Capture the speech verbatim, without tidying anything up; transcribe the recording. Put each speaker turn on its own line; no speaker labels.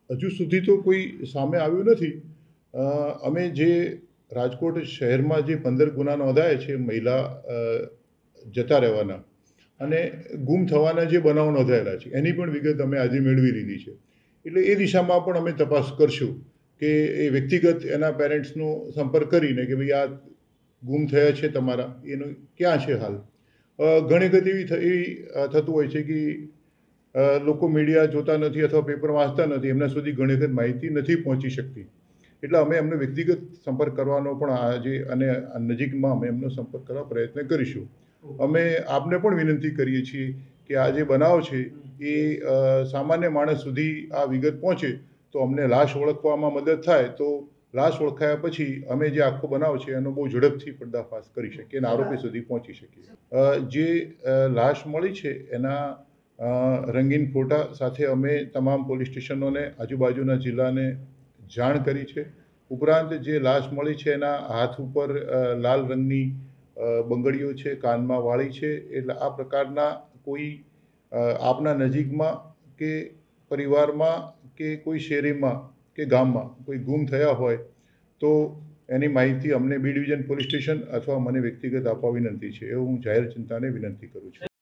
હજુ સુધી તો કોઈ સામે આવ્યું નથી. અ, અમે જે રાજકોટ શહેરમાં જે પંદર ગુના નોંધાયા છે મહિલા અ, જતા રહેવાના અને ગુમ થવાના જે બનાવ નોંધાયેલા છે એની પણ વિગત અમે આજે મેળવી લીધી છે. એટલે એ દિશામાં પણ અમે તપાસ કરશું કે એ વ્યક્તિગત એના પેરેન્ટ્સનો સંપર્ક કરીને કે ભાઈ આ ગુમ થયા છે તમારા એનું ક્યાં છે હાલ. અ, ઘણી વખત એવી થ- એવી અ, થતું હોય છે કે અ, લોકો મીડિયા જોતા નથી અથવા પેપર વાંચતા નથી, એમના સુધી ઘણી વખત માહિતી નથી પહોંચી શકતી. એટલે અમે એમને વ્યક્તિગત સંપર્ક કરવાનો પણ આજે અને આ નજીકમાં અમે એમનો સંપર્ક કરવા પ્રયત્ન કરીશું. અમે આપને પણ વિનંતી કરીએ છીએ કે આ જે બનાવ છે એ અ, સામાન્ય માણસ સુધી આ વિગત પહોંચે તો અમને લાશ ઓળખવામાં મદદ થાય, તો લાશ ઓળખાયા પછી અમે જે આખો બનાવ છે એનો બહુ ઝડપથી પર્દાફાશ કરી શકીએ અને આરોપી સુધી પહોંચી શકીએ. અ, જે અ, લાશ મળી છે એના અ, રંગીન ફોટા સાથે અમે તમામ પોલીસ સ્ટેશનોને આજુબાજુના જિલ્લાને જાણ કરી છે. ઉપરાંત જે લાશ મળી છે એના હાથ ઉપર અ, લાલ રંગની અ, બંગડીઓ છે, કાનમાં વાળી છે. એટલે આ પ્રકારના કોઈ અ, આપના નજીકમાં કે પરિવારમાં કે કોઈ શેરીમાં કે ગામમાં કોઈ ગુમ થયા હોય તો એની માહિતી અમને બી ડિવિઝન પોલીસ સ્ટેશન અથવા મને વ્યક્તિગત આપવા વિનંતી છે. એવું હું જાહેર જનતાને વિનંતી કરું છું.